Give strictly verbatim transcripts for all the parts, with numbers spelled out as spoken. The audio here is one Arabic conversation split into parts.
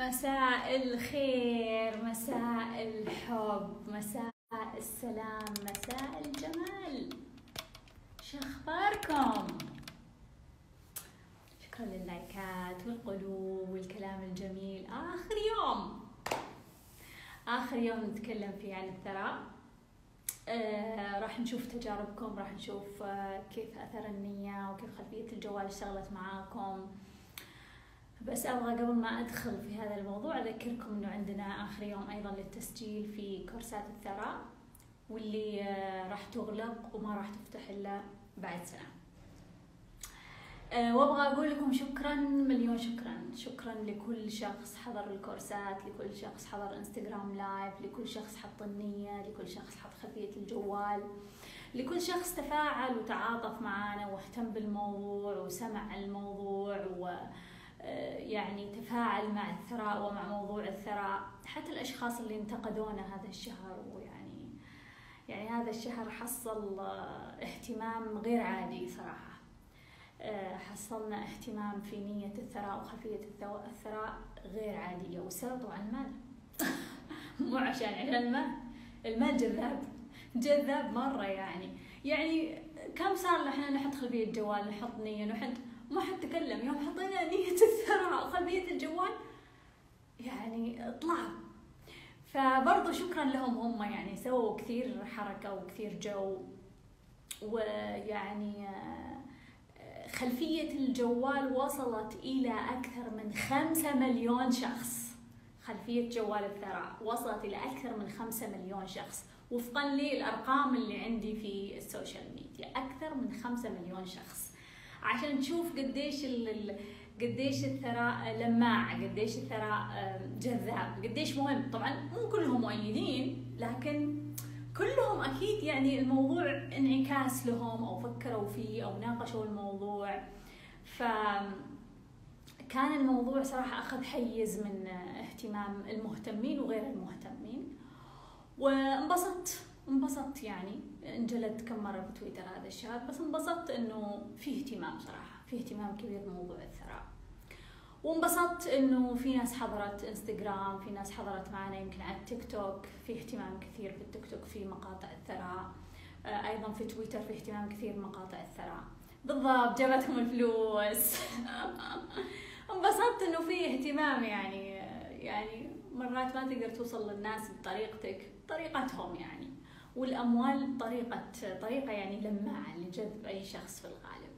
مساء الخير، مساء الحب، مساء السلام، مساء الجمال. شو اخباركم؟ شكرا لللايكات والقلوب والكلام الجميل. اخر يوم اخر يوم نتكلم فيه عن الثراء. آه، راح نشوف تجاربكم، راح نشوف آه، كيف اثر النية وكيف خلفية الجوال اشتغلت معاكم. بس ابغى قبل ما ادخل في هذا الموضوع اذكركم انه عندنا اخر يوم ايضا للتسجيل في كورسات الثراء، واللي راح تغلق وما راح تفتح الا بعد سنة. أه وابغى اقول لكم شكرا، مليون شكرا، شكرا لكل شخص حضر الكورسات، لكل شخص حضر انستغرام لايف، لكل شخص حط النية، لكل شخص حط خلفية الجوال، لكل شخص تفاعل وتعاطف معنا واهتم بالموضوع وسمع الموضوع و يعني تفاعل مع الثراء ومع موضوع الثراء. حتى الأشخاص اللي انتقدونا هذا الشهر، ويعني يعني هذا الشهر حصل اهتمام غير عادي صراحة. حصلنا اهتمام في نية الثراء وخلفية الثراء غير عادية، والسبب طبعا المال. مو عشان عشان المال، المال جذاب جذاب مرة. يعني يعني كم صار لحنا نحط خلفية الجوال، نحط نية، نحط ما حد تكلم يوم حطينا نية الثراء وخلفية الجوال، يعني طلع. فبرضو شكرا لهم، هم يعني سووا كثير حركة وكثير جو. ويعني خلفية الجوال وصلت إلى أكثر من خمسة مليون شخص. خلفية جوال الثراء وصلت إلى أكثر من خمسة مليون شخص وفقا للأرقام اللي عندي في السوشيال ميديا. أكثر من خمسة مليون شخص، عشان تشوف قديش ال قديش الثراء لماع، قديش الثراء جذاب، قديش مهم. طبعا مو كلهم مؤيدين، لكن كلهم اكيد يعني الموضوع انعكاس لهم او فكروا فيه او ناقشوا الموضوع. فكان الموضوع صراحة اخذ حيز من اهتمام المهتمين وغير المهتمين، وانبسطت انبسطت يعني انجلت كم مرة في تويتر هذا الشهر، بس انبسطت انه في اهتمام صراحة، في اهتمام كبير بموضوع الثراء. وانبسطت انه في ناس حضرت انستغرام، في ناس حضرت معنا يمكن على التيك توك، في اهتمام كثير في التيك توك في مقاطع الثراء. ايضا في تويتر في اهتمام كثير بمقاطع الثراء. بالضبط، جابتهم الفلوس. انبسطت انه في اهتمام. يعني يعني مرات ما تقدر توصل للناس بطريقتك، بطريقتهم يعني، والأموال طريقة طريقة يعني لماعة لجذب أي شخص في الغالب.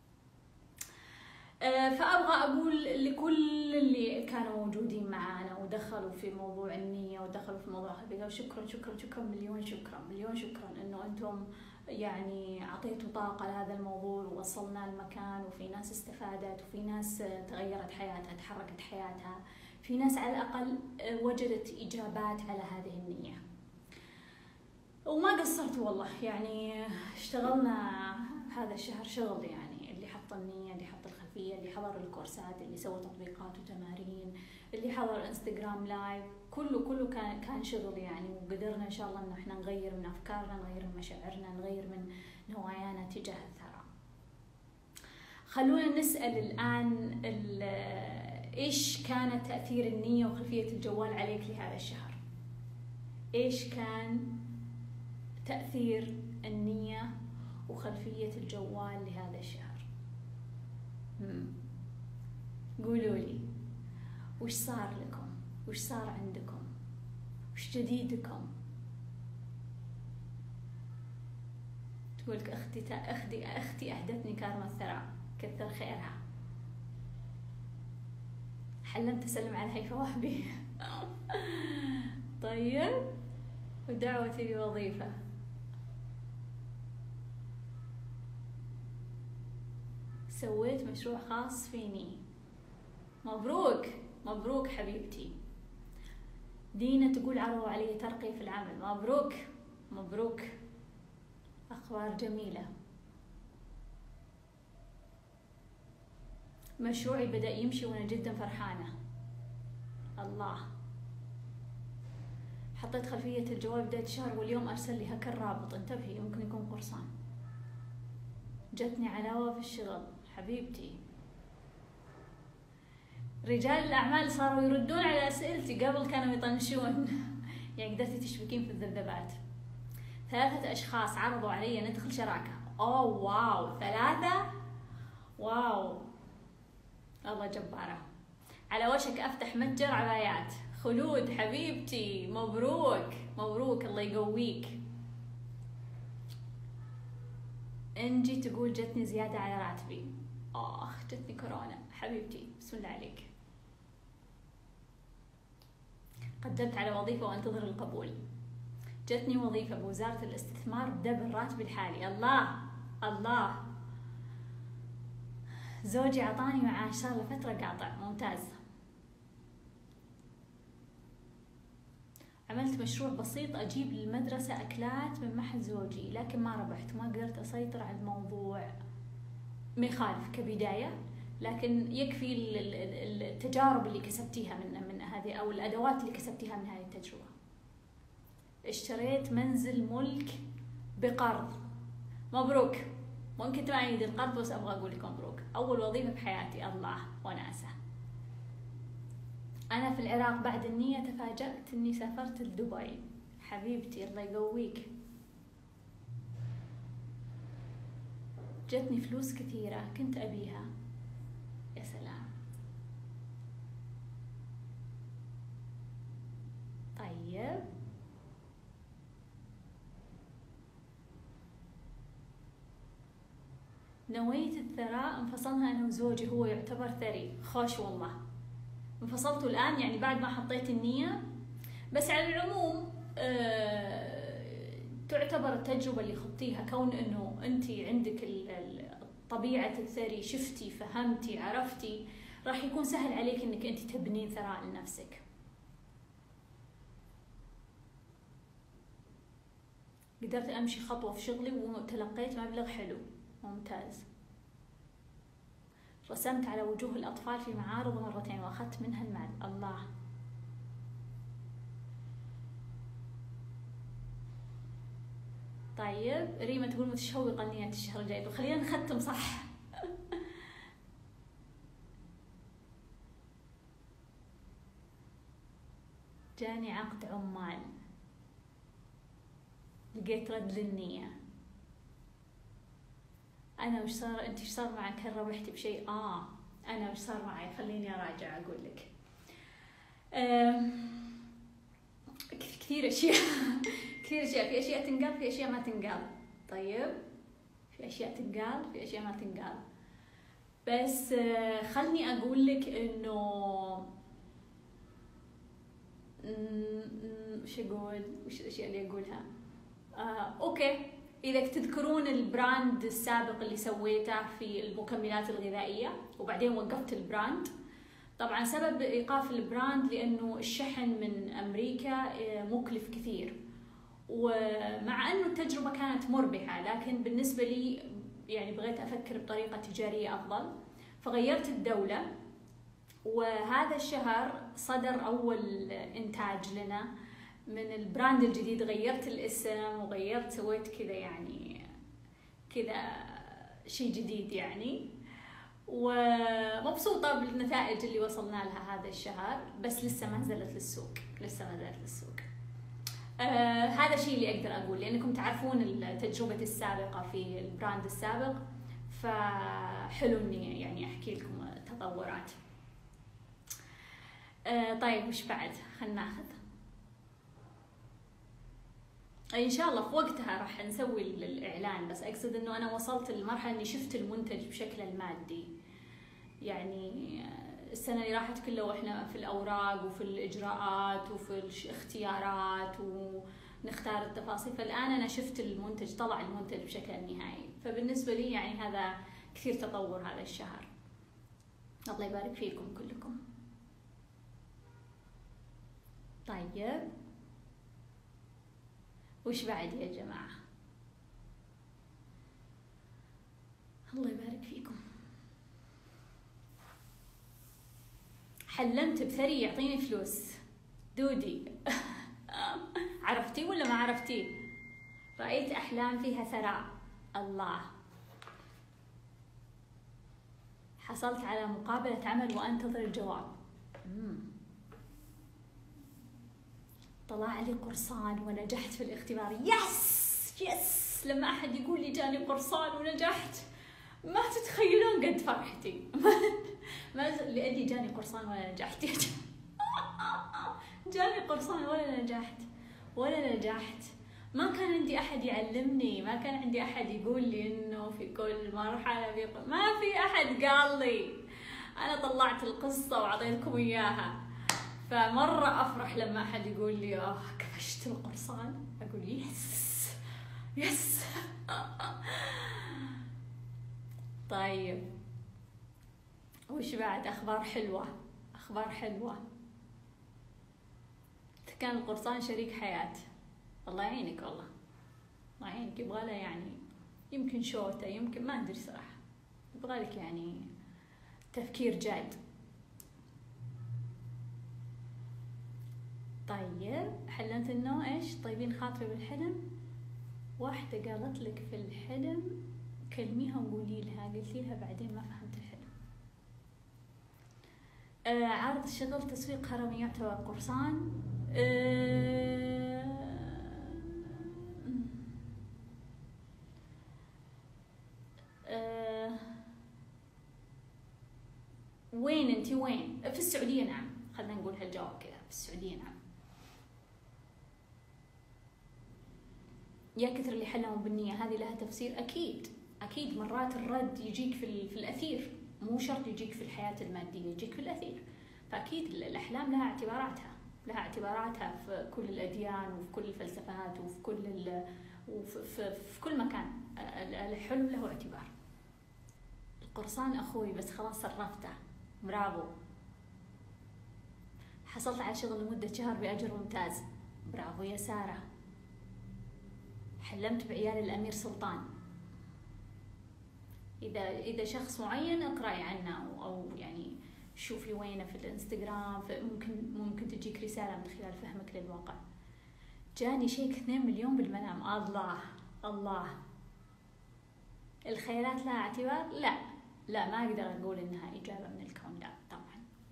فأبغى أقول لكل اللي كانوا موجودين معانا ودخلوا في موضوع النية ودخلوا في موضوع خلفية، شكرا شكرا شكرا مليون شكرا مليون شكرا إنه أنتم يعني أعطيتوا طاقة لهذا الموضوع ووصلنا المكان، وفي ناس استفادت، وفي ناس تغيرت حياتها، تحركت حياتها، في ناس على الأقل وجدت إجابات على هذه النية. وما قصرت والله، يعني اشتغلنا هذا الشهر شغل، يعني اللي حط النية، اللي حط الخلفية، اللي حضر الكورسات، اللي سوى تطبيقات وتمارين، اللي حضر انستغرام لايف، كله كله كان كان شغل يعني. وقدرنا ان شاء الله انه احنا نغير من افكارنا، نغير من مشاعرنا، نغير من نوايانا تجاه الثراء. خلونا نسأل الآن ايش كان تأثير النية وخلفية الجوال عليك لهذا الشهر؟ ايش كان تأثير النية وخلفية الجوال لهذا الشهر؟ مم. قولوا لي وش صار لكم، وش صار عندكم، وش جديدكم؟ تقولك اختي اختي اختي اهدتني كارما الثراء، كثر خيرها. حلمت اسلم على هيفا وهبي. طيب، ودعوتي لوظيفة. سويت مشروع خاص فيني. مبروك مبروك حبيبتي. دينا تقول عرضوا علي ترقية في العمل. مبروك مبروك، أخبار جميلة. مشروعي بدأ يمشي وأنا جدا فرحانة. الله. حطيت خلفية الجوال بداية الشهر، واليوم أرسل لي هكر رابط، انتبهي يمكن يكون قرصان. جتني علاوة في الشغل حبيبتي. رجال الأعمال صاروا يردون على أسئلتي، قبل كانوا يطنشون. يعني قدرتي تشبكين في الذبذبات. ثلاثة أشخاص عرضوا علي ندخل شراكة. أوه واو، ثلاثة؟ واو، الله جبارة. على وشك أفتح متجر عبايات. خلود حبيبتي، مبروك مبروك، الله يقويك. انجي تقول جتني زيادة على راتبي. آخ، جتني كورونا حبيبتي، بسم الله عليك. قدمت على وظيفة وانتظر القبول. جتني وظيفة بوزارة الاستثمار بدبل راتبي الحالي. الله الله. زوجي عطاني معاش صار له فترة قاطع. ممتاز. عملت مشروع بسيط أجيب للمدرسة أكلات من محل زوجي، لكن ما ربحت، ما قدرت أسيطر على الموضوع. ما يخالف كبداية، لكن يكفي التجارب اللي كسبتيها من من هذه، أو الأدوات اللي كسبتيها من هذه التجربة. اشتريت منزل ملك بقرض. مبروك. ممكن ما أعيد القرض، بس أبغى أقول لكم مبروك. أول وظيفة بحياتي. الله وناسة. أنا في العراق بعد النية تفاجأت إني سافرت لدبي. حبيبتي الله يقويك. جتني فلوس كثيرة كنت أبيها. يا سلام. طيب نويت الثراء، انفصلنا أنا وزوجي، هو يعتبر ثري. خوش والله. انفصلتوا الآن يعني بعد ما حطيت النية. بس على العموم أه تعتبر التجربة اللي خضتيها، كون إنه أنت عندك طبيعة الثري، شفتي فهمتي عرفتي، راح يكون سهل عليك إنك أنت تبنين ثراء لنفسك. قدرت أمشي خطوة في شغلي وتلقيت مبلغ حلو. ممتاز. رسمت على وجوه الأطفال في معارض مرتين وأخذت منها المال. الله. طيب ريما تقول متشوقة نية الشهر الجاي. خلينا نختم صح. جاني عقد عمال، لقيت رد للنية. أنا وش صار؟ أنت وش صار معك؟ هل ربحتي بشيء؟ آه أنا وش صار معي؟ خليني أراجع أقول لك. كثير أشياء. كثير أشياء، في أشياء تنقال، في أشياء ما تنقال. طيب في أشياء تنقال، في أشياء ما تنقال. بس خلني أقول لك إنه وش أقول؟ وش الأشياء اللي أقولها؟ آه، أوكي. إذا تذكرون البراند السابق اللي سويته في المكملات الغذائية وبعدين وقفت البراند، طبعا سبب إيقاف البراند لأنه الشحن من أمريكا مكلف كثير، ومع أنه التجربة كانت مربحة لكن بالنسبة لي يعني بغيت أفكر بطريقة تجارية أفضل، فغيرت الدولة. وهذا الشهر صدر أول إنتاج لنا من البراند الجديد، غيرت الاسم وغيرت سويت كذا يعني كذا شيء جديد يعني، ومبسوطة بالنتائج اللي وصلنا لها هذا الشهر، بس لسه ما نزلت للسوق، لسه ما نزلت للسوق. آه هذا الشيء اللي أقدر أقول، لأنكم تعرفون التجربة السابقة في البراند السابق، فحلو إني يعني أحكي لكم التطورات. آه طيب وش بعد؟ خلنا ناخذ ان شاء الله في وقتها راح نسوي الاعلان، بس اقصد انه انا وصلت للمرحله اني شفت المنتج بشكله المادي. يعني السنه اللي راحت كلها واحنا في الاوراق وفي الاجراءات وفي الاختيارات ونختار التفاصيل، فالان انا شفت المنتج، طلع المنتج بشكله النهائي، فبالنسبه لي يعني هذا كثير تطور هذا الشهر. الله يبارك فيكم كلكم. طيب وش بعد يا جماعة؟ الله يبارك فيكم. حلمت بثري يعطيني فلوس. دودي عرفتي ولا ما عرفتي؟ رأيت أحلام فيها ثراء. الله. حصلت على مقابلة عمل وأنتظر الجواب. مم. طلع لي قرصان ونجحت في الاختبار. يس يس. لما أحد يقول لي جاني قرصان ونجحت، ما تتخيلون قد فرحتي. ما لأني جاني قرصان ولا نجحت. جاني قرصان ولا نجحت ولا نجحت. ما كان عندي أحد يعلمني، ما كان عندي أحد يقول لي إنه في كل مرحلة بيقول. ما في أحد قال لي. أنا طلعت القصة وعطيتكم إياها. فمرة أفرح لما أحد يقول لي آه كفشت القرصان، أقول يس يس. طيب وش بعد؟ أخبار حلوة، أخبار حلوة. كان القرصان شريك حياة. الله يعينك والله، الله يعينك. يبغى له يعني يمكن شوتة، يمكن ما أدري صراحة، يبغى لك يعني تفكير جاد. طيب حلمت إنه إيش؟ طيبين خاطري بالحلم. واحدة قالت لك في الحلم كلميها وقولي لها، قلتي لها بعدين ما فهمت الحلم. آه عرض الشغل تسويق هرمي يعتبر قرصان. آه آه وين انتي؟ وين؟ في السعودية نعم. خلنا نقول هالجواب كذا، في السعودية نعم. يا كثر اللي حلموا بالنية، هذه لها تفسير أكيد أكيد. مرات الرد يجيك في, في الأثير، مو شرط يجيك في الحياة المادية، يجيك في الأثير. فأكيد الأحلام لها اعتباراتها، لها اعتباراتها في كل الأديان وفي كل الفلسفات وفي كل ال... وفي في, في كل مكان. الحلم له اعتبار. القرصان أخوي بس خلاص صرفته. برافو. حصلت على شغل لمدة شهر بأجر ممتاز. برافو يا سارة. حلمت بعيال الأمير سلطان. إذا إذا شخص معين اقرأي عنه أو, أو يعني شوفي وينه في الانستغرام، ممكن ممكن تجيك رسالة من خلال فهمك للواقع. جاني شيك اثنين مليون بالمنام. الله الله. الخيالات لها اعتبار؟ لا لا، ما أقدر أقول إنها إجابة من الكون، لا طبعا.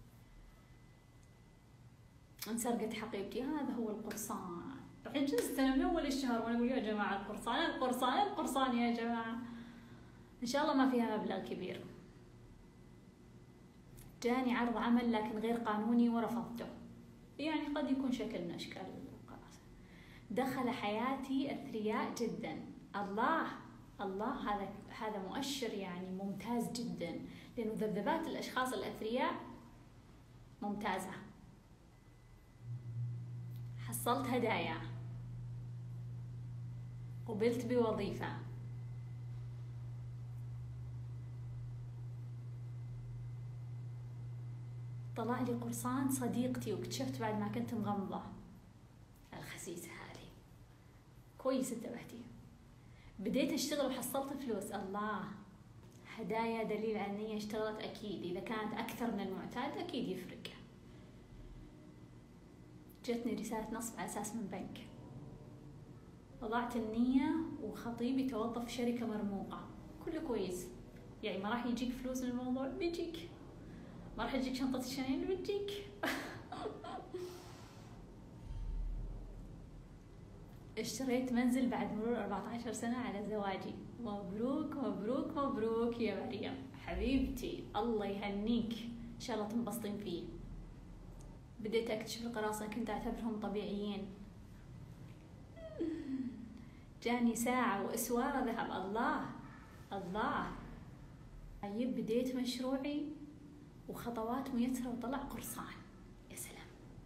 انسرقت حقيبتي، هذا هو القرصان. عجزت أنا من أول الشهر وأنا أقول يا جماعة القرصان القرصان القرصان يا جماعة. إن شاء الله ما فيها مبلغ كبير. جاني عرض عمل لكن غير قانوني ورفضته. يعني قد يكون شكل من أشكال القراصنة. دخل حياتي أثرياء جدا. الله الله. هذا هذا مؤشر يعني ممتاز جدا، لأنه ذبذبات الأشخاص الأثرياء ممتازة. حصلت هدايا. قبلت بوظيفة. طلع لي قرصان صديقتي واكتشفت بعد ما كنت مغمضة. الخسيسة هذه. كويس انتبهتي. بديت اشتغل وحصلت فلوس. الله. هدايا دليل على اني اشتغلت اكيد. اذا كانت اكثر من المعتاد اكيد يفرق. جتني رسالة نصب على اساس من بنك. وضعت النية وخطيبي توظف في شركة مرموقة. كله كويس. يعني ما راح يجيك فلوس من الموضوع؟ بيجيك. ما راح يجيك شنطة الشانيل؟ بتجيك. اشتريت منزل بعد مرور أربعة عشر سنة على زواجي. مبروك مبروك مبروك يا مريم حبيبتي، الله يهنيك، إن شاء الله تنبسطين فيه. بديت أكتشف القراصنة، كنت أعتبرهم طبيعيين. جاني ساعة وإسوارة ذهب. الله الله. طيب بديت مشروعي وخطوات ميسرة وطلع قرصان. يا سلام.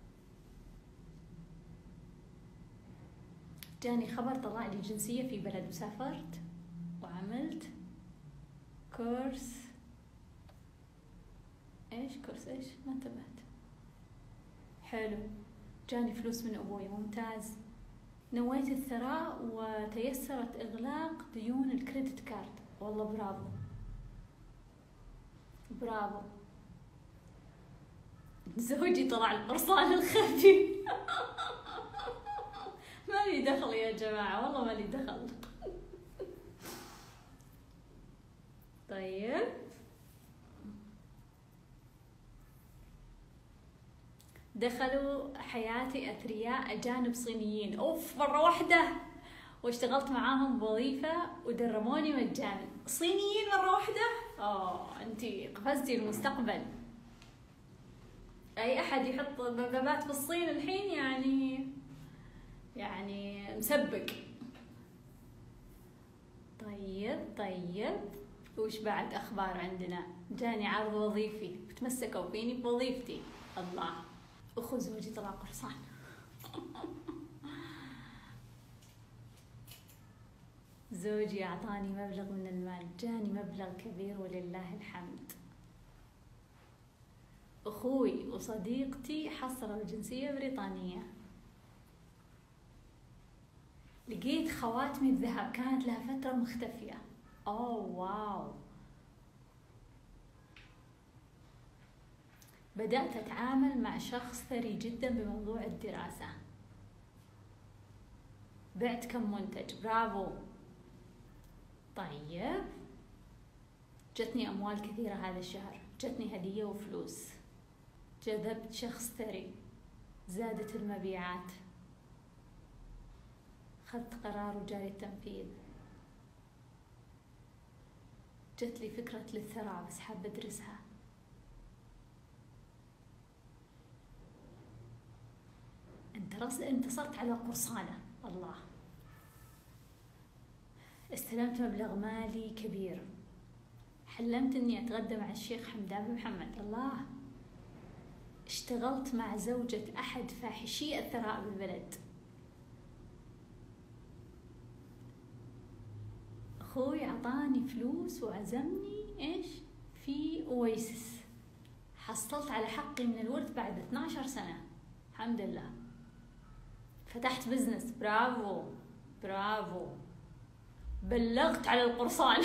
جاني خبر طلع لي جنسية في بلد وسافرت وعملت كورس. ايش كورس ايش؟ ما انتبهت. حلو. جاني فلوس من ابوي. ممتاز. نويت الثراء وتيسرت اغلاق ديون الكريدت كارد. والله برافو برافو. زوجي طلع القرصان الخفي. ما لي دخل يا جماعة، والله ما لي دخل. طيب دخلوا حياتي أثرياء أجانب صينيين، أوف مرة واحدة، واشتغلت معاهم بوظيفة ودرموني مجانا. صينيين مرة واحدة؟ آه أنتي قفزتي المستقبل. أي أحد يحط بابات في الصين الحين يعني يعني مسبق. طيب طيب وش بعد أخبار عندنا؟ جاني عرض وظيفي وتمسكوا فيني بوظيفتي. الله. أخو زوجي طلع قرصان. زوجي أعطاني مبلغ من المال، جاني مبلغ كبير ولله الحمد. أخوي وصديقتي حصلوا الجنسية بريطانية. لقيت خواتمي الذهب كانت لها فترة مختفية. أوه واو. بدأت أتعامل مع شخص ثري جدا بموضوع الدراسة. بعت كم منتج، برافو. طيب جتني أموال كثيرة هذا الشهر، جتني هدية وفلوس، جذبت شخص ثري، زادت المبيعات، خذت قرار وجاري التنفيذ. جت لي فكرة للثراء بس حابة أدرسها. انتصرت على قرصانة. الله. استلمت مبلغ مالي كبير. حلمت اني اتغدى مع الشيخ حمدان بن محمد. الله. اشتغلت مع زوجة احد فاحشي الثراء بالبلد. اخوي اعطاني فلوس وعزمني ايش في اويسس. حصلت على حقي من الورث بعد اثنتي عشرة سنة. الحمد لله. فتحت بزنس. برافو برافو. بلغت على القرصان.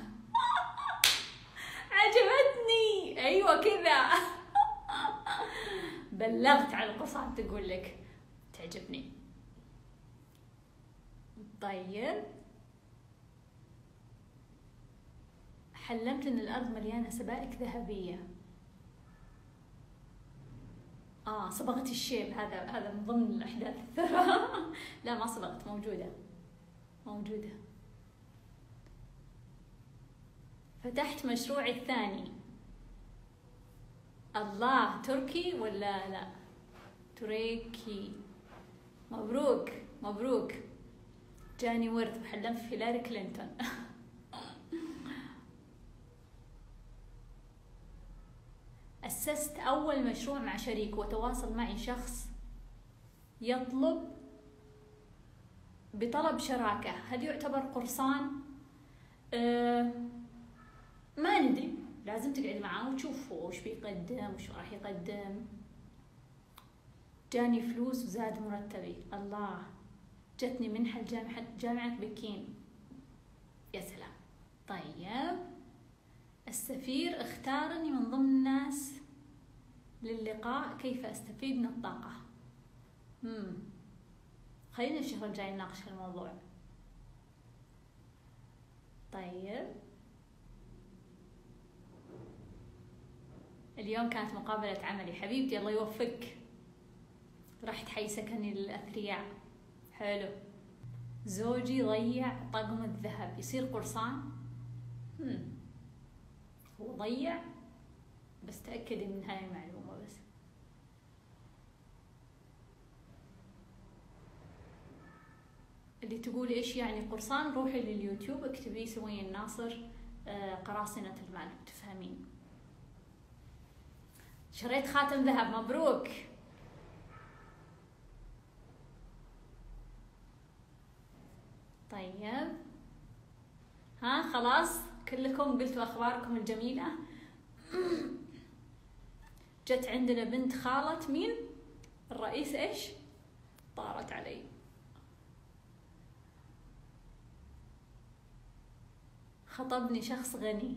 عجبتني. ايوه كذا. بلغت على القرصان تقول لك تعجبني. طيب حلمت ان الارض مليانه سبائك ذهبيه. اه صبغت الشيب. هذا هذا من ضمن الاحداث الثراء. لا ما صبغت، موجوده موجوده. فتحت مشروعي الثاني. الله. تركي ولا لا؟ تريكي. مبروك مبروك. جاني ورث وحلمت في هيلاري كلينتون. أسست أول مشروع مع شريك وتواصل معي شخص يطلب بطلب شراكة. هل يعتبر قرصان؟ أه ما ندري، لازم تقعد معاه وتشوف هو وش بيقدم وش راح يقدم. جاني فلوس وزاد مرتبي. الله. جتني منحة جامعة جامعة بكين. يا سلام. طيب السفير اختارني من ضمن الناس للقاء كيف استفيد من الطاقة. امم خلينا الشهر الجاي نناقش الموضوع. طيب اليوم كانت مقابلة عملي. حبيبتي الله يوفقك. رحت حي سكني للأثرياء. حلو. زوجي ضيع طقم الذهب، يصير قرصان؟ هم. هو ضيع بس تأكدي من هاي المعلومة بس. اللي تقول ايش يعني قرصان روحي لليوتيوب اكتبي سمية الناصر قراصنة المال تفهمين. شريت خاتم ذهب. مبروك. طيب ها خلاص كلكم قلتوا اخباركم الجميلة. جت عندنا بنت خالة مين الرئيس ايش طارت علي. خطبني شخص غني.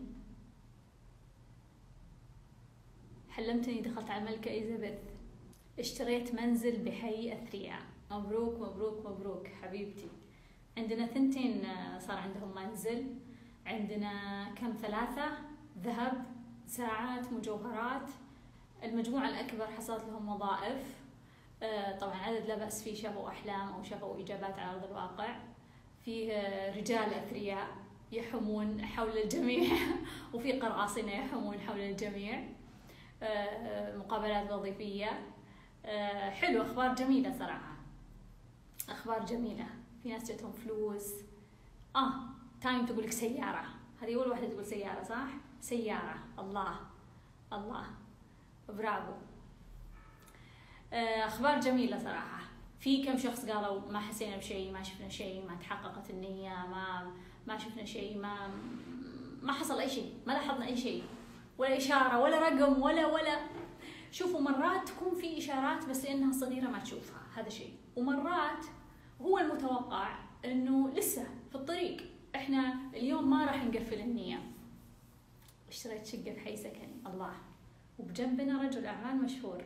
حلمت اني دخلت على الملكة إليزابيث. اشتريت منزل بحي أثرياء. مبروك مبروك مبروك حبيبتي. عندنا ثنتين صار عندهم منزل. عندنا كم ثلاثة ذهب، ساعات، مجوهرات، المجموعة الأكبر حصلت لهم وظائف، طبعا عدد لا بأس فيه شافوا أحلام أو شافوا إجابات على أرض الواقع، فيه رجال أثرياء يحومون حول الجميع وفي قراصنة يحومون حول الجميع، مقابلات وظيفية. حلو، أخبار جميلة صراحة، أخبار جميلة. في ناس جتهم فلوس. آه تايم تقولك سيارة، هذه أول واحدة تقول سيارة صح؟ سيارة. الله الله، برافو. أخبار جميلة صراحة. في كم شخص قالوا ما حسينا بشيء، ما شفنا شيء، ما تحققت النية، ما ما شفنا شيء، ما ما حصل أي شيء، ما لاحظنا أي شيء، ولا إشارة ولا رقم ولا ولا شوفوا مرات تكون في إشارات بس إنها صغيرة ما تشوفها، هذا شيء. ومرات هو المتوقع إنه لسه في الطريق، إحنا اليوم ما راح نقفل النية. اشتريت شقة في حي سكني، الله، وبجنبنا رجل أعمال مشهور.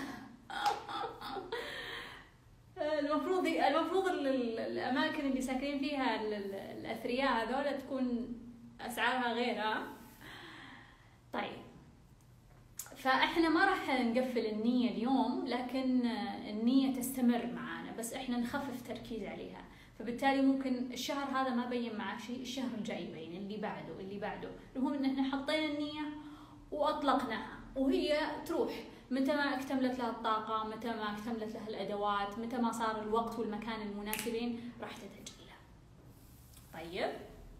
المفروض المفروض الأماكن اللي ساكنين فيها الأثرياء هذول تكون أسعارها غيرها. طيب، فإحنا ما راح نقفل النية اليوم، لكن النية تستمر معانا، بس إحنا نخفف تركيز عليها. فبالتالي ممكن الشهر هذا ما بين معاه شيء، الشهر الجاي يبين، اللي بعده اللي بعده. المهم إن إحنا حطينا النية وأطلقناها، وهي تروح متى ما اكتملت لها الطاقة، متى ما اكتملت لها الأدوات، متى ما صار الوقت والمكان المناسبين راح تتجلى. طيب،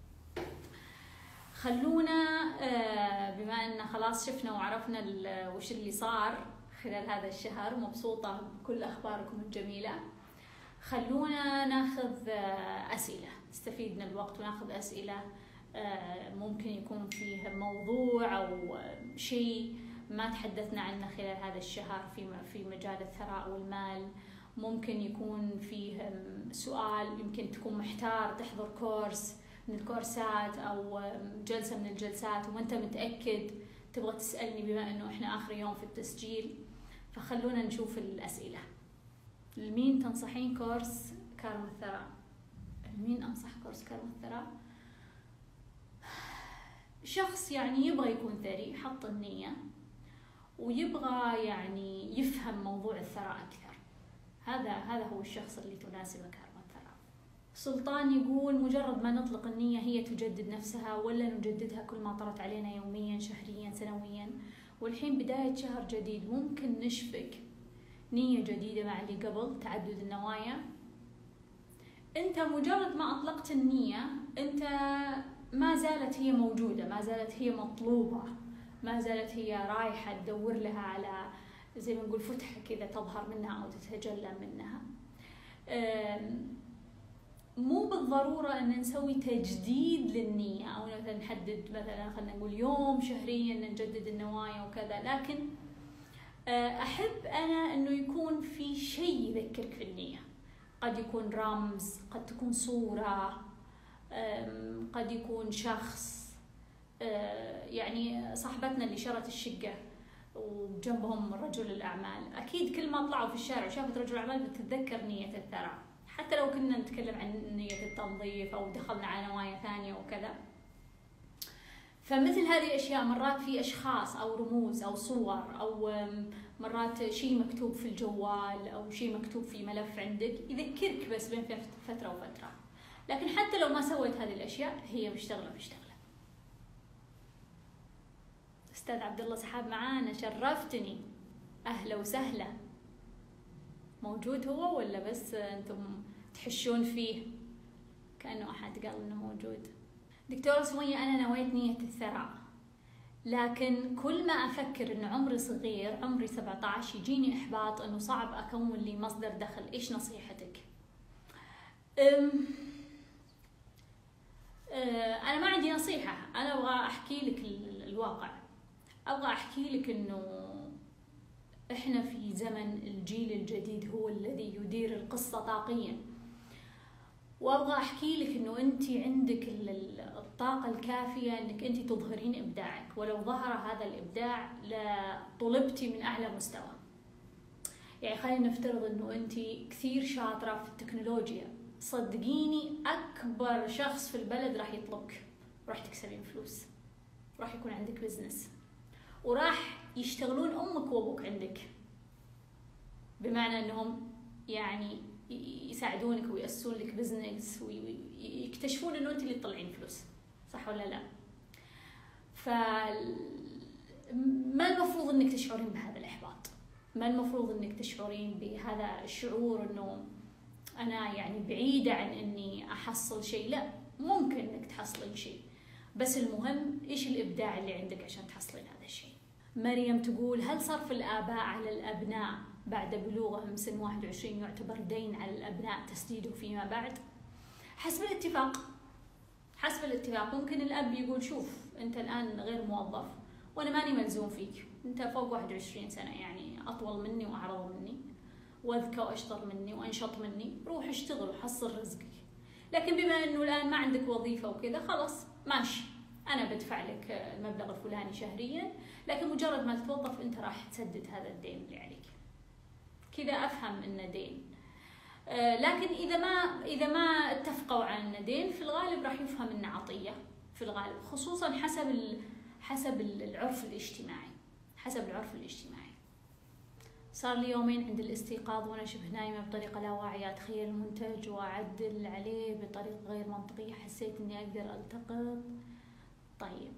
خلونا بما أن خلاص شفنا وعرفنا وش اللي صار خلال هذا الشهر، مبسوطة بكل أخباركم الجميلة، خلونا ناخذ أسئلة، نستفيد من الوقت وناخذ أسئلة. ممكن يكون فيه موضوع أو شيء ما تحدثنا عنه خلال هذا الشهر في في مجال الثراء والمال. ممكن يكون فيه سؤال، يمكن تكون محتار تحضر كورس من الكورسات أو جلسة من الجلسات وما أنت متأكد، تبغى تسألني بما أنه إحنا آخر يوم في التسجيل. فخلونا نشوف الأسئلة. لمين تنصحين كورس كارما الثراء؟ لمين أنصح كورس كارما الثراء؟ شخص يعني يبغى يكون ثري، حط النية ويبغى يعني يفهم موضوع الثراء أكثر. هذا هذا هو الشخص اللي تناسبه كارما الثراء. سلطان يقول مجرد ما نطلق النية هي تجدد نفسها، ولا نجددها كل ما طرت علينا يوميا شهريا سنويا؟ والحين بداية شهر جديد، ممكن نشبك نية جديدة مع اللي قبل، تعدد النوايا. انت مجرد ما اطلقت النية انت ما زالت هي موجودة، ما زالت هي مطلوبة، ما زالت هي رايحة تدور لها على زي ما نقول فتحة كذا تظهر منها أو تتجلى منها. مو بالضرورة أن نسوي تجديد للنية أو مثلا نحدد مثلا خلينا نقول يوم شهريا نجدد النوايا وكذا، لكن أحب أنا أنه يكون في شيء يذكرك في النية. قد يكون رمز، قد تكون صورة، قد يكون شخص. يعني صاحبتنا اللي شرت الشقة وجنبهم رجل الأعمال، أكيد كل ما طلعوا في الشارع وشافت رجل الأعمال بتتذكر نية الثراء، حتى لو كنا نتكلم عن نية التنظيف أو دخلنا على نوايا ثانية وكذا. فمثل هذه الأشياء مرات في أشخاص أو رموز أو صور أو مرات شيء مكتوب في الجوال أو شيء مكتوب في ملف عندك يذكرك بس بين فترة وفترة. لكن حتى لو ما سويت هذه الأشياء هي مشتغلة مشتغلة. أستاذ عبد الله سحاب معانا، شرفتني، أهلا وسهلا. موجود هو ولا بس أنتم تحشون فيه كأنه أحد قال إنه موجود؟ دكتورة سمية، أنا نويت نية الثراء، لكن كل ما أفكر إنه عمري صغير، عمري سبعة عشر، يجيني إحباط إنه صعب أكون لي مصدر دخل. إيش نصيحتك؟ أم أنا ما عندي نصيحة، أنا أبغى أحكي لك الواقع. أبغى أحكي لك إنه إحنا في زمن الجيل الجديد هو الذي يدير القصة طاقيا، وأبغى أحكي لك إنه أنت عندك الطاقة الكافية إنك أنت تظهرين إبداعك، ولو ظهر هذا الإبداع لطلبتي من أعلى مستوى. يعني خلينا نفترض إنه أنت كثير شاطرة في التكنولوجيا، صدقيني أكبر شخص في البلد راح يطلبك، راح تكسبين فلوس، راح يكون عندك بزنس، وراح يشتغلون أمك وأبوك عندك، بمعنى أنهم يعني يساعدونك ويأسسون لك بزنس ويكتشفون أنه أنت اللي تطلعين فلوس، صح ولا لا؟ فما المفروض أنك تشعرين بهذا الإحباط، ما المفروض أنك تشعرين بهذا الشعور أنه أنا يعني بعيدة عن أني أحصل شيء. لا، ممكن أنك تحصلين شيء، بس المهم إيش الإبداع اللي عندك عشان تحصلين هذا الشيء. مريم تقول: هل صرف الآباء على الأبناء بعد بلوغهم سن واحد وعشرين يعتبر دين على الأبناء تسديده فيما بعد؟ حسب الاتفاق، حسب الاتفاق. ممكن الأب يقول: شوف أنت الآن غير موظف وأنا ماني ملزوم فيك، أنت فوق واحد وعشرين سنة، يعني أطول مني وأعرض مني وأذكى وأشطر مني وأنشط مني، روح اشتغل وحصل رزقك. لكن بما أنه الآن ما عندك وظيفة وكذا، خلاص ماشي، أنا بدفع لك المبلغ الفلاني شهريا، لكن مجرد ما تتوظف أنت راح تسدد هذا الدين اللي عليك. كذا أفهم إنه دين. لكن إذا ما إذا ما اتفقوا على إنه دين، في الغالب راح يفهم إنه عطية في الغالب، خصوصا حسب حسب العرف الاجتماعي، حسب العرف الاجتماعي. صار لي يومين عند الاستيقاظ وأنا شبه نايمة بطريقة لا واعية، أتخيل المنتج وأعدل عليه بطريقة غير منطقية، حسيت إني أقدر ألتقط. طيب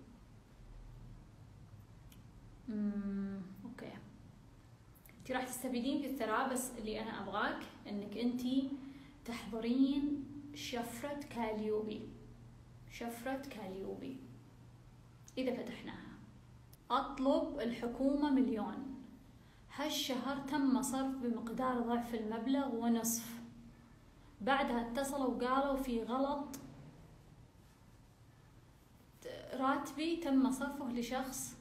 امم اوكي، انت راح تستفيدين في الثراء، بس اللي انا ابغاك انك انت تحضرين شفرة كاليوبي. شفرة كاليوبي اذا فتحناها: اطلب الحكومة مليون، هالشهر تم صرف بمقدار ضعف المبلغ ونصف، بعدها اتصلوا وقالوا في غلط، راتبي تم صرفه لشخص.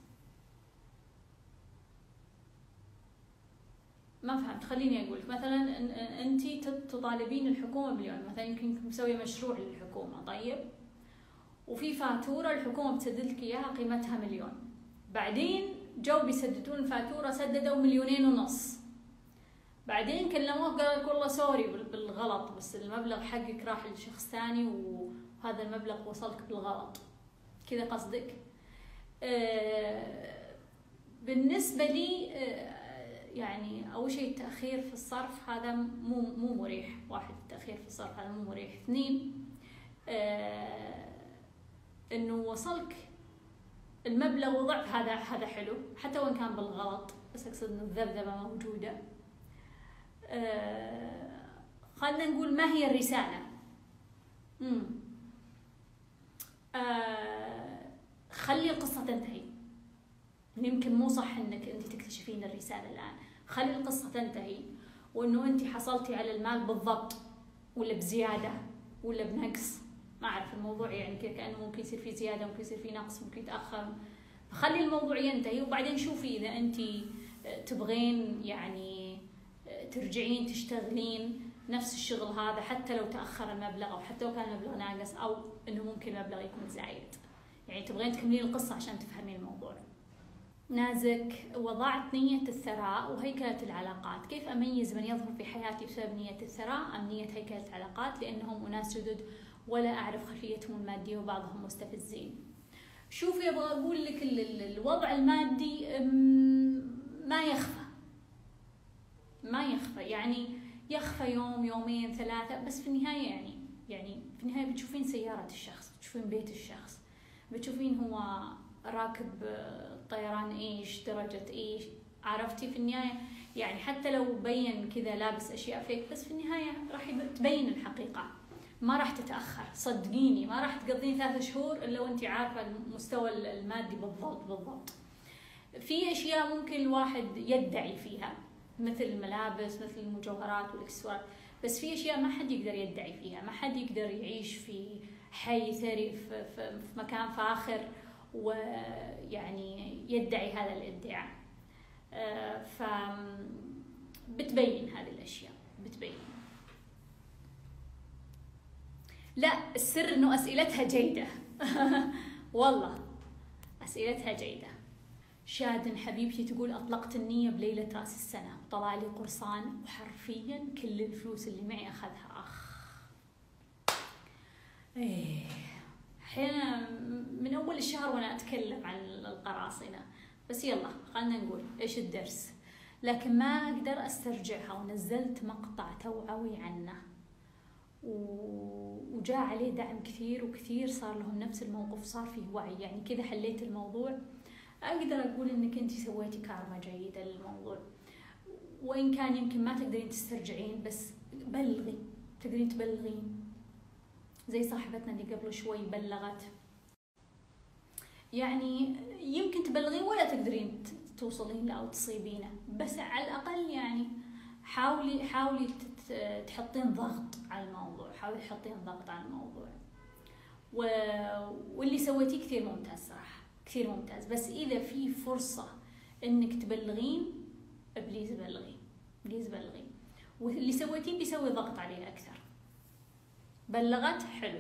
ما فهمت، خليني أقولك. مثلا أنت تطالبين الحكومة مليون، مثلا يمكن مسوي مشروع للحكومة، طيب، وفي فاتورة الحكومة بتسدد لك إياها قيمتها مليون، بعدين جو بيسددون الفاتورة سددوا مليونين ونص، بعدين كلموك قال لك والله سوري بالغلط، بس المبلغ حقك راح لشخص ثاني وهذا المبلغ وصلك بالغلط، كذا قصدك؟ آه بالنسبة لي آه يعني أول شيء التأخير في الصرف هذا مو مو مريح. واحد، التأخير في الصرف هذا مو مريح. اثنين، آه إنه وصلك المبلغ وضعف، هذا هذا حلو حتى وإن كان بالغلط، بس أقصد إنه الذبذبة موجودة. آه خلنا نقول ما هي الرسالة. امم آه خلي القصة تنتهي. يمكن مو صح انك انت تكتشفين الرسالة الان، خلي القصة تنتهي، وانه انت حصلتي على المال بالضبط ولا بزيادة ولا بنقص، ما اعرف الموضوع يعني كذا، كأنه ممكن يصير في زيادة، ممكن يصير في نقص، ممكن يتأخر. فخلي الموضوع ينتهي، وبعدين شوفي اذا انت تبغين يعني ترجعين تشتغلين نفس الشغل هذا حتى لو تأخر المبلغ، او حتى لو كان المبلغ ناقص، او انه ممكن المبلغ يكون زايد. يعني تبغين تكملين القصة عشان تفهمين الموضوع. نازك: وضعت نية الثراء وهيكلة العلاقات، كيف أميز من يظهر في حياتي بسبب نية الثراء أم نية هيكلة العلاقات، لأنهم أناس جدد ولا أعرف خلفيتهم المادية وبعضهم مستفزين. شوفي، أبغى أقول لك الوضع المادي ما يخفى، ما يخفى، يعني يخفى يوم يومين ثلاثة، بس في النهاية يعني يعني في النهاية بتشوفين سيارة الشخص، بتشوفين بيت الشخص، بتشوفين هو راكب طيران ايش، درجة ايش، عرفتي؟ في النهاية يعني حتى لو بين كذا لابس اشياء فيك، بس في النهاية راح تبين الحقيقة، ما راح تتأخر، صدقيني ما راح تقضين ثلاثة شهور الا وانت عارفة المستوى المادي بالضبط بالضبط. في اشياء ممكن الواحد يدعي فيها مثل الملابس، مثل المجوهرات والاكسسوارات، بس في اشياء ما حد يقدر يدعي فيها، ما حد يقدر يعيش في حي ثري في, في, في مكان فاخر ويعني يدعي هذا الادعاء. ف بتبين هذه الاشياء، بتبين. لا، السر انه اسئلتها جيدة. والله اسئلتها جيدة. شادن حبيبتي تقول: اطلقت النية بليلة راس السنة وطلع لي قرصان وحرفيا كل الفلوس اللي معي اخذها. اخ ايه، احيانا من اول الشهر وانا اتكلم عن القراصنة، بس يلا خلنا نقول إيش الدرس. لكن ما أقدر أسترجعها، ونزلت مقطع توعوي عنه وجاء عليه دعم كثير، وكثير صار لهم نفس الموقف، صار فيه وعي. يعني كذا حليت الموضوع. أقدر أقول إنك أنت سويتي كارما جيدة للموضوع، وإن كان يمكن ما تقدرين تسترجعين، بس بلغي، تقدرين تبلغين. زي صاحبتنا اللي قبل شوي بلغت، يعني يمكن تبلغين ولا تقدرين توصلين له أو تصيبينه، بس على الأقل يعني حاولي حاولي تحطين ضغط على الموضوع، حاولي تحطين ضغط على الموضوع. و... واللي سويتيه كثير ممتاز صراحة، كثير ممتاز. بس إذا في فرصة إنك تبلغين، بليز بلغي، بليز بلغي. واللي سويتيه بيسوي ضغط عليه أكثر. بلغت، حلو.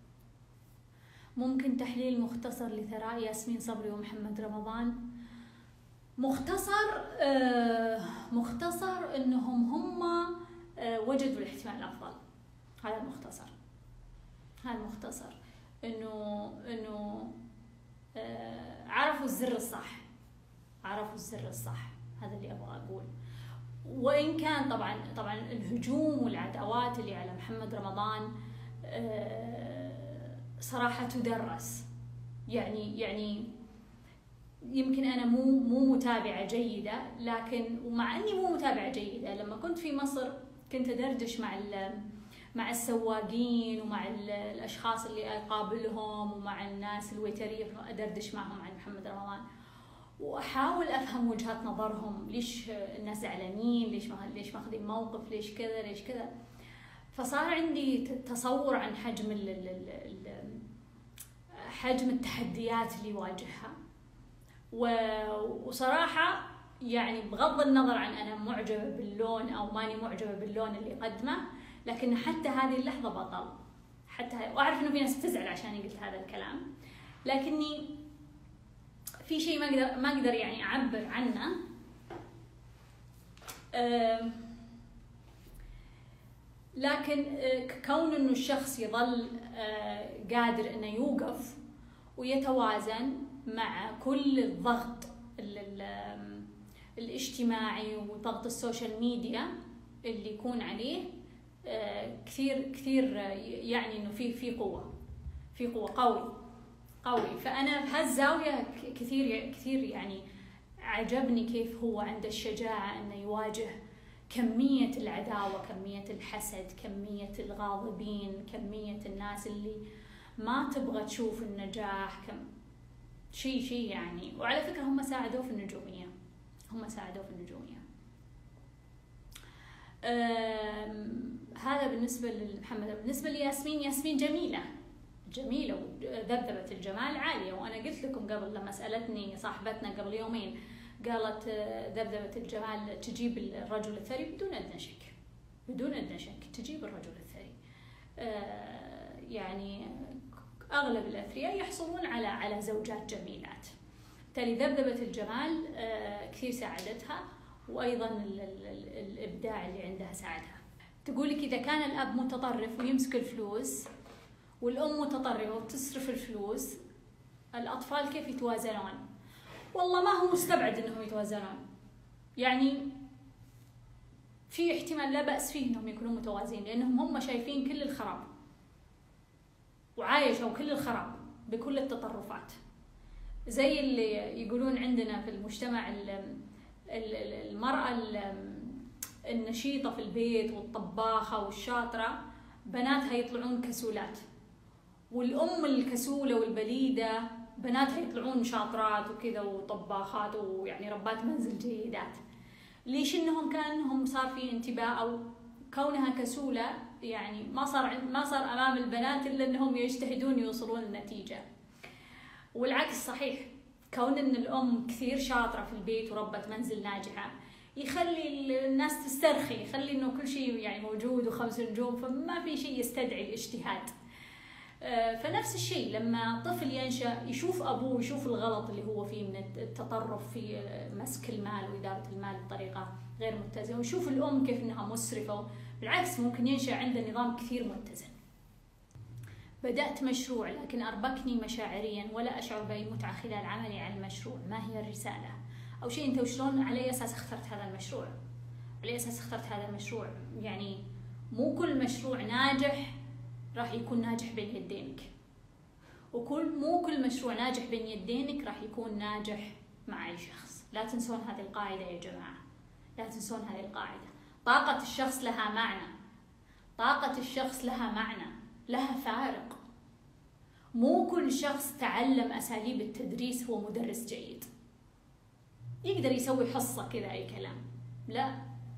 ممكن تحليل مختصر لثراء ياسمين صبري ومحمد رمضان. مختصر آه مختصر انهم هم آه وجدوا الاحتمال الافضل. هذا المختصر، هذا المختصر انه انه آه عرفوا الزر الصح، عرفوا الزر الصح. هذا اللي ابغى اقول. وان كان طبعا طبعا الهجوم والعداوات اللي على محمد رمضان آه صراحة تدرس. يعني يعني يمكن أنا مو مو متابعة جيدة، لكن ومع إني مو متابعة جيدة، لما كنت في مصر كنت أدردش مع مع السواقين ومع الأشخاص اللي أقابلهم ومع الناس الويترية، أدردش معهم عن محمد رمضان وأحاول أفهم وجهات نظرهم، ليش الناس زعلانين، ليش ما ليش ماخذين موقف، ليش كذا ليش كذا. فصار عندي تصور عن حجم ال ال حجم التحديات اللي يواجهها. وصراحة يعني بغض النظر عن أنا معجبة باللون أو ماني معجبة باللون اللي قدمه، لكن حتى هذه اللحظة بطل. حتى وأعرف إنه في ناس بتزعل عشان قلت هذا الكلام، لكني في شيء ما أقدر ما أقدر يعني أعبر عنه. أه لكن كون إنه الشخص يظل قادر إنه يوقف ويتوازن مع كل الضغط الاجتماعي وضغط السوشيال ميديا اللي يكون عليه، كثير كثير يعني إنه في في قوة، في قوة قوي قوي. فأنا بهالزاوية كثير كثير يعني عجبني كيف هو عنده الشجاعة إنه يواجه كمية العداوة، كمية الحسد، كمية الغاضبين، كمية الناس اللي ما تبغى تشوف النجاح، كم شيء شيء يعني. وعلى فكرة هم ساعدوه في النجومية، هم ساعدوه في النجومية. هذا بالنسبة لمحمد. بالنسبة لياسمين، ياسمين جميلة جميلة وذبذبة الجمال عالية. وأنا قلت لكم قبل لما سألتني صاحبتنا قبل يومين، قالت ذبذبة الجمال تجيب الرجل الثري بدون أدنى شك، بدون أدنى شك تجيب الرجل الثري. يعني أغلب الأثرياء يحصلون على على زوجات جميلات. بالتالي ذبذبة الجمال كثير ساعدتها، وأيضا ال ال ال الإبداع اللي عندها ساعدها. تقولك إذا كان الأب متطرف ويمسك الفلوس والأم متطرفة وتصرف الفلوس، الأطفال كيف يتوازنون؟ والله ما هو مستبعد إنهم يتوازنون. يعني في احتمال لا بأس فيه إنهم يكونوا متوازنين، لأنهم هم شايفين كل الخراب وعايشوا كل الخراب بكل التطرفات. زي اللي يقولون عندنا في المجتمع المرأة النشيطة في البيت والطباخة والشاطرة بناتها يطلعون كسولات، والأم الكسولة والبليدة بناتها يطلعون شاطرات وكذا وطباخات ويعني ربات منزل جيدات. ليش؟ إنهم كانهم صار في انتباه، أو كونها كسولة يعني ما صار ما صار أمام البنات إلا إنهم يجتهدون يوصلون النتيجة. والعكس صحيح، كون إن الأم كثير شاطرة في البيت وربة منزل ناجحة يخلي الناس تسترخي، يخلي إنه كل شيء يعني موجود وخمس نجوم، فما في شيء يستدعي الاجتهاد. فنفس الشيء لما طفل ينشأ يشوف أبوه يشوف الغلط اللي هو فيه من التطرف في مسك المال وإدارة المال بطريقة غير متزنة، ويشوف الأم كيف إنها مسرفة، بالعكس ممكن ينشأ عنده نظام كثير متزن. بدأت مشروع لكن أربكني مشاعريا ولا أشعر بأي متعة خلال عملي على المشروع، ما هي الرسالة؟ أو شيء أنت وشلون على أي أساس اخترت هذا المشروع؟ على أي أساس اخترت هذا المشروع؟ يعني مو كل مشروع ناجح راح يكون ناجح بين يدينك، وكل مو كل مشروع ناجح بين يدينك راح يكون ناجح مع أي شخص. لا تنسون هذه القاعدة يا جماعة، لا تنسون هذه القاعدة. طاقة الشخص لها معنى، طاقة الشخص لها معنى، لها فارق. مو كل شخص تعلم أساليب التدريس هو مدرس جيد، يقدر يسوي حصة كذا أي كلام. لا،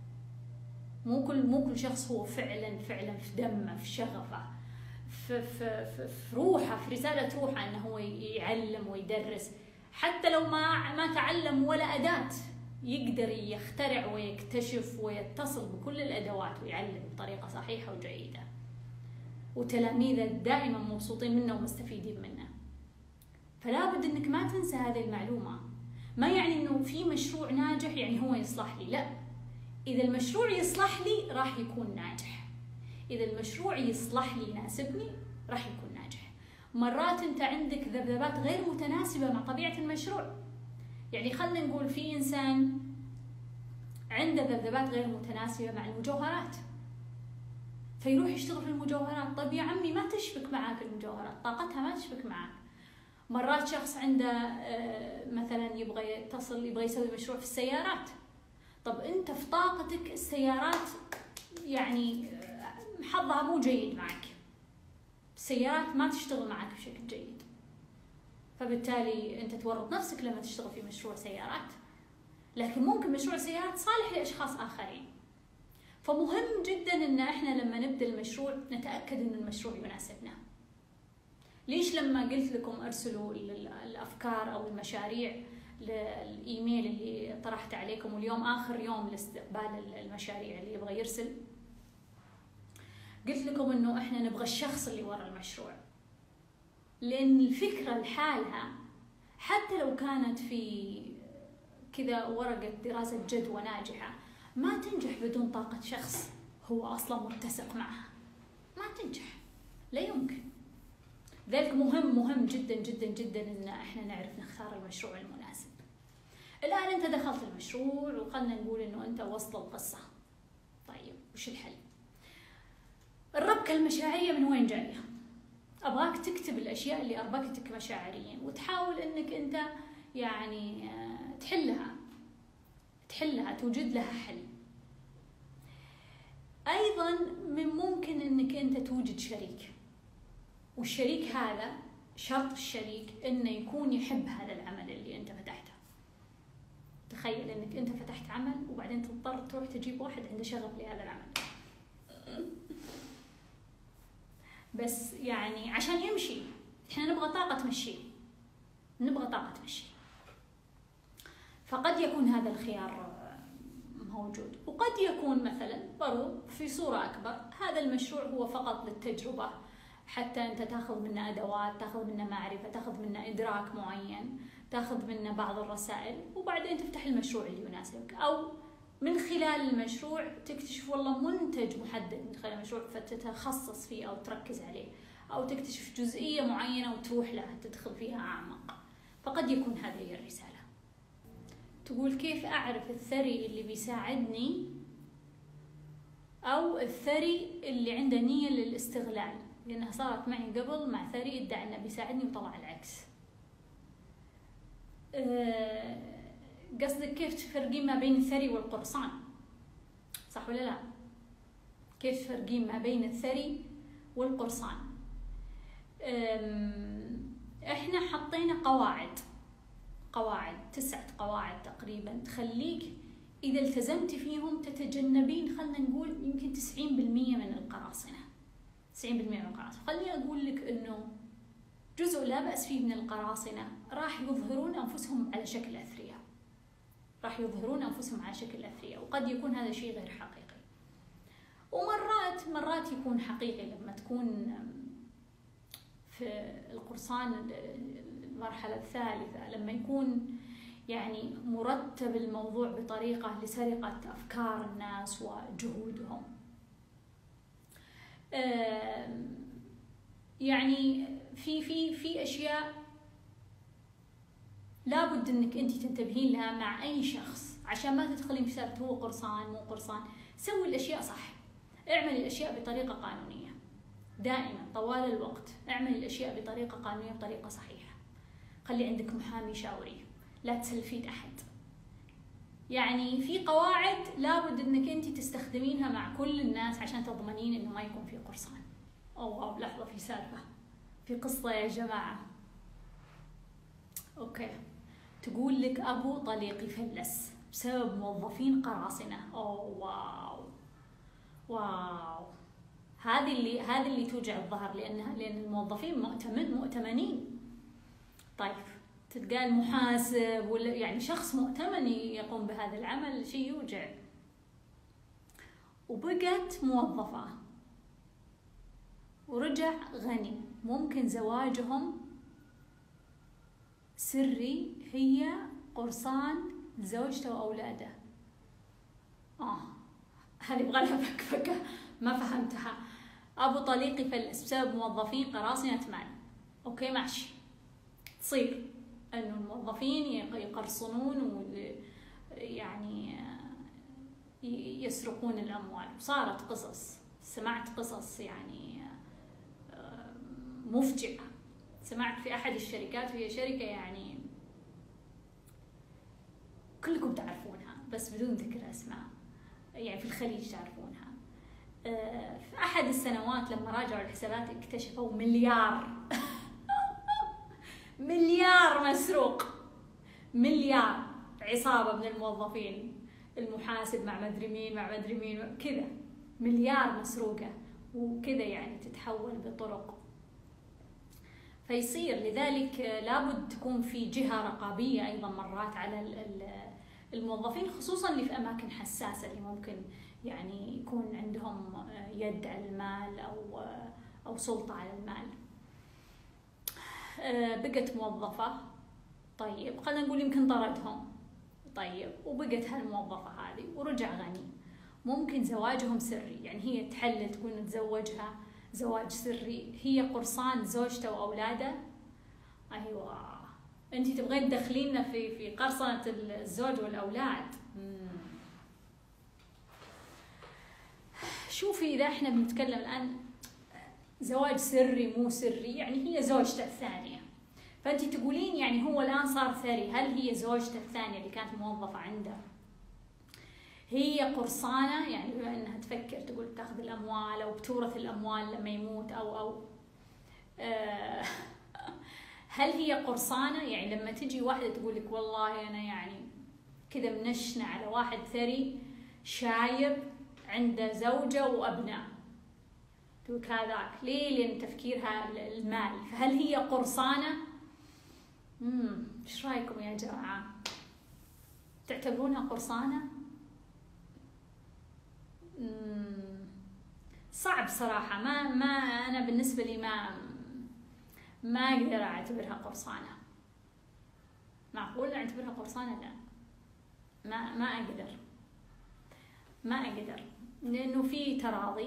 مو كل مو كل شخص هو فعلا فعلا في دمه، في شغفه، في في في, في روحه، في رسالة روحه أنه هو يعلم ويدرس. حتى لو ما ما تعلم ولا أداة، يقدر يخترع ويكتشف ويتصل بكل الأدوات ويعلم بطريقة صحيحة وجيدة، وتلاميذه دائما مبسوطين منه ومستفيدين منه. فلا بد انك ما تنسى هذه المعلومة. ما يعني انه في مشروع ناجح يعني هو يصلح لي، لا. اذا المشروع يصلح لي راح يكون ناجح، اذا المشروع يصلح لي يناسبني راح يكون ناجح. مرات انت عندك ذبذبات غير متناسبة مع طبيعة المشروع. يعني خلينا نقول في انسان عنده ذبذبات غير متناسبة مع المجوهرات، فيروح يشتغل في المجوهرات. طيب يا عمي ما تشبك معاك المجوهرات، طاقتها ما تشبك معاك. مرات شخص عنده مثلا يبغى يتصل، يبغى يسوي مشروع في السيارات. طب انت في طاقتك السيارات يعني حظها مو جيد معك، السيارات ما تشتغل معك بشكل جيد، فبالتالي انت تورط نفسك لما تشتغل في مشروع سيارات. لكن ممكن مشروع سيارات صالح لاشخاص اخرين. فمهم جدا ان احنا لما نبدا المشروع نتاكد ان المشروع يناسبنا. ليش لما قلت لكم ارسلوا الافكار او المشاريع للايميل اللي طرحت عليكم، واليوم اخر يوم لاستقبال المشاريع اللي يبغى يرسل، قلت لكم انه احنا نبغى الشخص اللي ورا المشروع. لان الفكره لحالها حتى لو كانت في كذا ورقه دراسه جدوى ناجحه ما تنجح بدون طاقة شخص هو أصلا متسق معها، ما تنجح، لا يمكن. ذلك مهم مهم جدا جدا جدا إن إحنا نعرف نختار المشروع المناسب. الآن أنت دخلت المشروع وخلنا نقول إنه أنت وسط القصة. طيب وش الحل؟ الربكة المشاعرية من وين جاية؟ أبغاك تكتب الأشياء اللي أربكتك مشاعريا وتحاول إنك أنت يعني تحلها تحلها توجد لها حل. أيضا من ممكن أنك أنت توجد شريك، والشريك هذا شرط الشريك أنه يكون يحب هذا العمل اللي أنت فتحته. تخيل أنك أنت فتحت عمل وبعدين تضطر تروح تجيب واحد عنده شغف لهذا العمل بس يعني عشان يمشي. إحنا نبغى طاقة تمشي، نبغى طاقة تمشي. فقد يكون هذا الخيار موجود، وقد يكون مثلا برضو في صورة أكبر هذا المشروع هو فقط للتجربة، حتى أنت تاخذ منه أدوات، تاخذ منه معرفة، تاخذ منه إدراك معين، تاخذ منه بعض الرسائل، وبعدين تفتح المشروع اللي يناسبك. أو من خلال المشروع تكتشف والله منتج محدد من خلال المشروع فتتخصص فيه أو تركز عليه، أو تكتشف جزئية معينة وتروح لها تدخل فيها أعمق. فقد يكون هذه هي الرسالة. تقول كيف أعرف الثري اللي بيساعدني أو الثري اللي عنده نية للاستغلال؟ لأنها صارت معي قبل مع ثري ادعى إنه بيساعدني وطلع العكس. أه قصدك كيف تفرقين ما بين الثري والقرصان، صح ولا لا؟ كيف تفرقين ما بين الثري والقرصان؟ احنا حطينا قواعد قواعد تسعة قواعد تقريبا تخليك إذا التزمت فيهم تتجنبين خلنا نقول يمكن تسعين بالمية من القراصنة. تسعين بالمية من القراصنة. خليني أقول لك إنه جزء لا بأس فيه من القراصنة راح يظهرون أنفسهم على شكل أثرياء، راح يظهرون أنفسهم على شكل أثرياء، وقد يكون هذا شيء غير حقيقي. ومرات مرات يكون حقيقي لما تكون في القرصان المرحلة الثالثة، لما يكون يعني مرتب الموضوع بطريقة لسرقة أفكار الناس وجهودهم. يعني في في في اشياء لابد انك انت تنتبهين لها مع اي شخص، عشان ما تدخلين في سالفه هو قرصان مو قرصان. سوي الاشياء صح، اعملي الاشياء بطريقه قانونيه دائما طوال الوقت، اعملي الاشياء بطريقه قانونيه بطريقه صحيحه. خلي عندك محامي يشاوريه، لا تسلفين احد. يعني في قواعد لابد انك انت تستخدمينها مع كل الناس عشان تضمنين انه ما يكون في قرصان. اوه لحظه، في سالفه، في قصه يا جماعه. اوكي، تقول لك ابو طليقي فلس بسبب موظفين قراصنه. اوه واو واو، هذه اللي هذه اللي توجع الظهر، لانها لان الموظفين مؤتمن مؤتمنين. طيب تتقال محاسب ولا يعني شخص مؤتمن يقوم بهذا العمل، شيء يوجع. وبقت موظفة ورجع غني، ممكن زواجهم سري، هي قرصان زوجته وأولاده. آه هذه يبغى لها فكفكة، ما فهمتها. أبو طليقي فلس بسبب موظفين قراصنة مال. أوكي ماشي، تصير انه الموظفين يقرصنون ويعني يسرقون الاموال، وصارت قصص، سمعت قصص يعني مفجعة. سمعت في احد الشركات، وهي شركة يعني كلكم تعرفونها بس بدون ذكر اسماء، يعني في الخليج تعرفونها. في احد السنوات لما راجعوا الحسابات اكتشفوا مليار مليار مسروق، مليار. عصابة من الموظفين، المحاسب مع مدري مين مع مدري مين كذا، مليار مسروقة وكذا، يعني تتحول بطرق. فيصير لذلك لابد تكون في جهة رقابية أيضا مرات على الموظفين، خصوصا اللي في أماكن حساسة، اللي ممكن يعني يكون عندهم يد على المال أو أو سلطة على المال. بقت موظفة، طيب خلينا نقول يمكن طردهم، طيب وبقت هالموظفة هذه ورجع غني، ممكن زواجهم سري، يعني هي تحلل تقول نتزوجها زواج سري، هي قرصان زوجته وأولاده. أيوة، أنت تبغين تدخلينا في في قرصنة الزوج والأولاد. مم. شوفي، إذا إحنا بنتكلم الآن زواج سري مو سري، يعني هي زوجته الثانية، فأنت تقولين يعني هو الآن صار ثري، هل هي زوجته الثانية اللي كانت موظفة عنده هي قرصانة؟ يعني بما أنها تفكر تقول تاخذ الأموال أو بتورث الأموال لما يموت أو أو آه هل هي قرصانة؟ يعني لما تجي واحدة تقول لك والله أنا يعني كذا منشنة على واحد ثري شايب عنده زوجة وأبناء، تقول هذاك ليه؟ لأن تفكيرها المال، فهل هي قرصانة؟ امم ايش رايكم يا جماعة؟ تعتبرونها قرصانة؟ امم صعب صراحة، ما ما أنا بالنسبة لي ما ما أقدر أعتبرها قرصانة. معقول أعتبرها قرصانة؟ لا، ما ما أقدر ما أقدر لأنه في تراضي،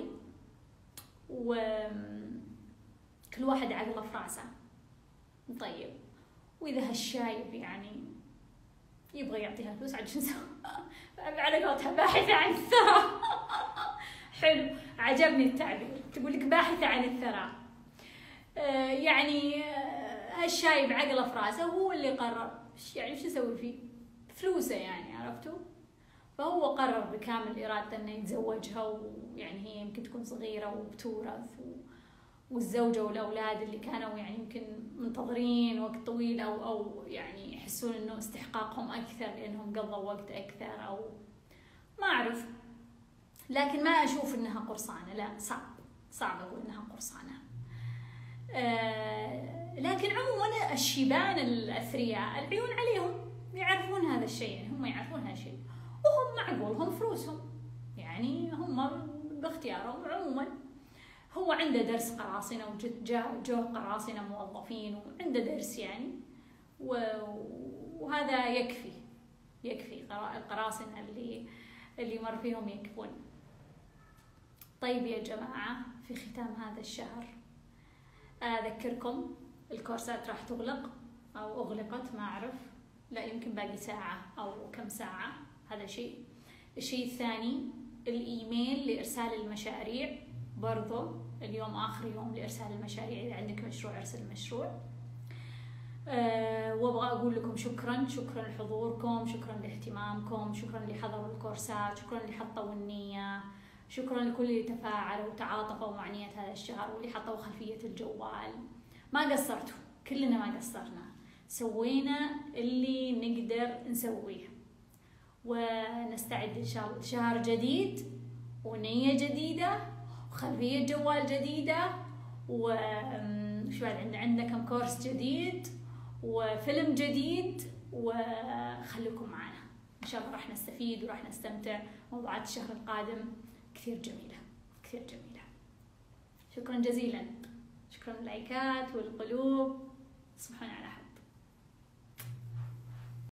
وكل واحد عقله في راسه. طيب وإذا هالشايب يعني يبغى يعطيها فلوس، عاد شو نسوي؟ على قولتها باحثة عن الثراء. حلو، عجبني التعبير، تقول لك باحثة عن الثراء. آه يعني آه هالشايب عقله في راسه، هو اللي قرر يعني وش يسوي فيه؟ فلوسه يعني، عرفتوا؟ فهو قرر بكامل إرادته إنه يتزوجها، ويعني هي يمكن تكون صغيرة وبتورث، والزوجة والأولاد اللي كانوا يعني يمكن منتظرين وقت طويل أو أو يعني يحسون إنه استحقاقهم أكثر لأنهم قضوا وقت أكثر، أو ما أعرف. لكن ما أشوف إنها قرصانة، لا، صعب صعب أقول إنها قرصانة. آه لكن عموما الشيبان الأثرياء العيون عليهم، يعرفون هذا الشيء، يعني هم يعرفون هذا الشيء، وهم معقول هم فلوسهم، يعني هم باختيارهم. عموما هو عنده درس قراصنة، وجوه قراصنة موظفين، وعنده درس يعني، وهذا يكفي يكفي القراصنة اللي اللي مر فيهم يكفون. طيب يا جماعة، في ختام هذا الشهر أذكركم الكورسات راح تغلق أو أغلقت، ما أعرف، لا يمكن باقي ساعة أو كم ساعة، هذا شيء. الشيء الثاني الإيميل لإرسال المشاريع، برضو اليوم آخر يوم لإرسال المشاريع، إذا عندك مشروع ارسل المشروع. أه وابغى اقول لكم شكرا، شكرا لحضوركم، شكرا لاهتمامكم، شكرا اللي حضروا الكورسات، شكرا اللي حطوا النية، شكرا لكل اللي تفاعلوا وتعاطفوا مع نية هذا الشهر، واللي حطوا خلفية الجوال. ما قصرتوا، كلنا ما قصرنا، سوينا اللي نقدر نسويه، ونستعد ان شاء الله لشهر جديد ونية جديدة وخلفية جوال جديدة، وش بعد عندنا؟ عندنا كم كورس جديد وفيلم جديد، وخليكم معنا ان شاء الله راح نستفيد وراح نستمتع. موضوعات الشهر القادم كثير جميلة كثير جميلة. شكرا جزيلا، شكرا لللايكات والقلوب، تصبحون